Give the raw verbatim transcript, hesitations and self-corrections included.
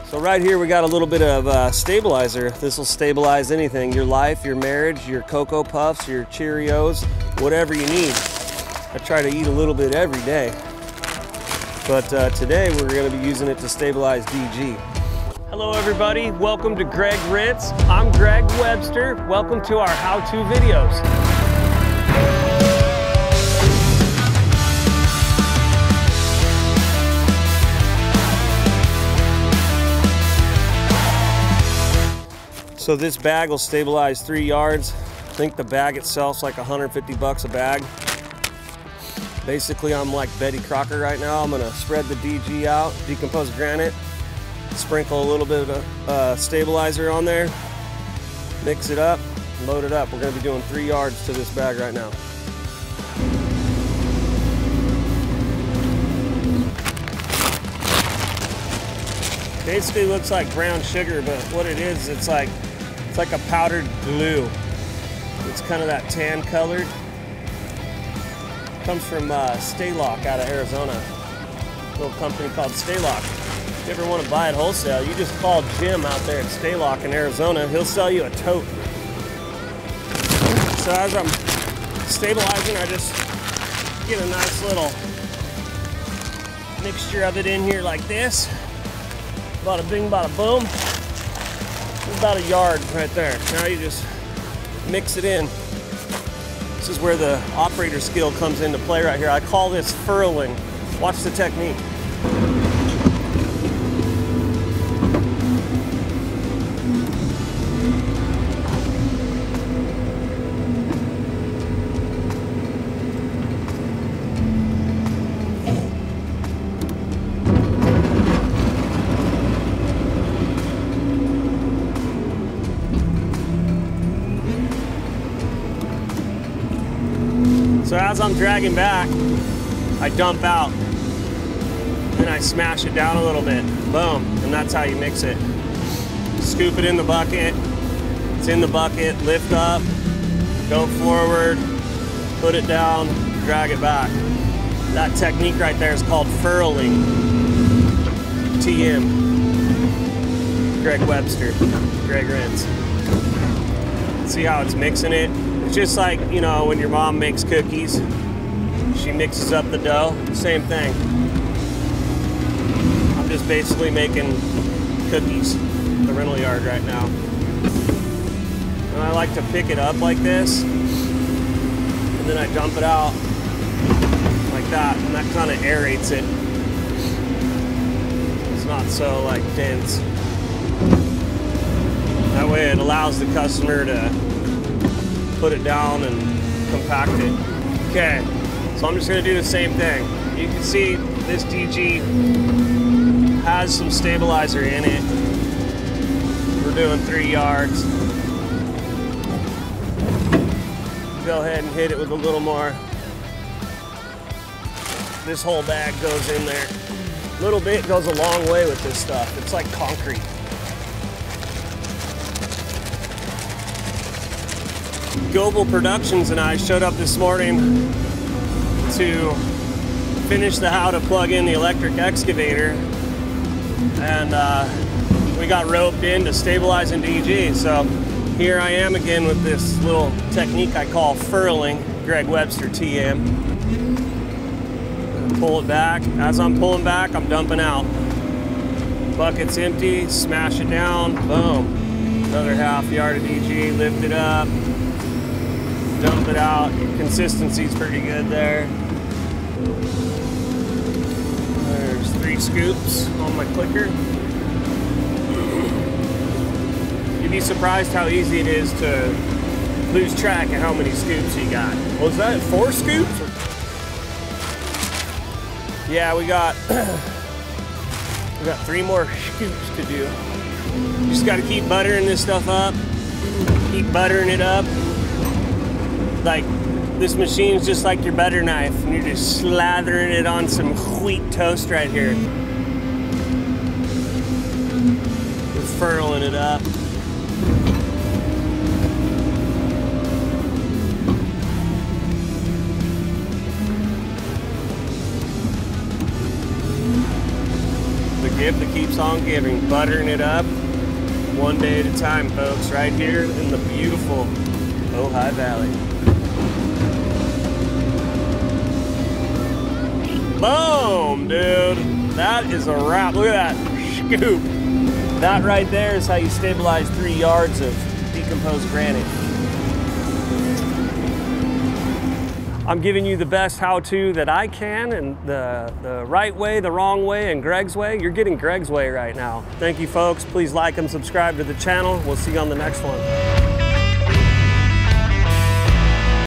So right here we got a little bit of uh, stabilizer. This will stabilize anything, your life, your marriage, your Cocoa Puffs, your Cheerios, whatever you need. I try to eat a little bit every day. But uh, today we're gonna be using it to stabilize D G. Hello everybody, welcome to Granite. I'm Greg Webster. Welcome to our how-to videos. So this bag will stabilize three yards. I think the bag itself's like a hundred fifty bucks a bag. Basically, I'm like Betty Crocker right now. I'm gonna spread the D G out, decomposed granite, sprinkle a little bit of uh, stabilizer on there, mix it up, load it up. We're gonna be doing three yards to this bag right now. Basically looks like brown sugar, but what it is, it's like It's like a powdered glue. It's kind of that tan colored. Comes from uh, Staylock out of Arizona. A little company called Staylock. If you ever want to buy it wholesale, you just call Jim out there at Staylock in Arizona. He'll sell you a tote. So as I'm stabilizing, I just get a nice little mixture of it in here like this. Bada bing, bada boom. About a yard right there. Now you just mix it in. This is where the operator skill comes into play right here. I call this furling. Watch the technique. So as I'm dragging back, I dump out, then I smash it down a little bit, boom, and that's how you mix it. Scoop it in the bucket, it's in the bucket, lift up, go forward, put it down, drag it back. That technique right there is called furling. T M. Greg Webster, Greg Rents. See how it's mixing it? It's just like, you know, when your mom makes cookies, she mixes up the dough, same thing. I'm just basically making cookies at the rental yard right now. And I like to pick it up like this, and then I dump it out like that, and that kind of aerates it. It's not so like dense. That way it allows the customer to put it down and compact it. Okay, so I'm just gonna do the same thing. You can see this D G has some stabilizer in it. We're doing three yards. Go ahead and hit it with a little more. This whole bag goes in there. A little bit goes a long way with this stuff. It's like concrete. Global Productions and I showed up this morning to finish the how to plug in the electric excavator, and uh, we got roped in to stabilizing D G. So here I am again with this little technique I call furling, Greg Webster T M. Pull it back. As I'm pulling back, I'm dumping out. Bucket's empty, smash it down, boom. Another half yard of D G, lift it up. Dump it out. Consistency's pretty good there. There's three scoops on my clicker. You'd be surprised how easy it is to lose track of how many scoops you got. Was that four scoops? Yeah, we got we got three more scoops to do. You just got to keep buttering this stuff up. Keep buttering it up. Like, this machine's just like your butter knife, and you're just slathering it on some wheat toast right here. We're furling it up. The give that keeps keeps on giving, buttering it up one day at a time, folks, right here in the beautiful Ojai Valley. Boom, dude. That is a wrap. Look at that scoop. That right there is how you stabilize three yards of decomposed granite. I'm giving you the best how-to that I can, and the, the right way, the wrong way, and Greg's way. You're getting Greg's way right now. Thank you, folks. Please like and subscribe to the channel. We'll see you on the next one.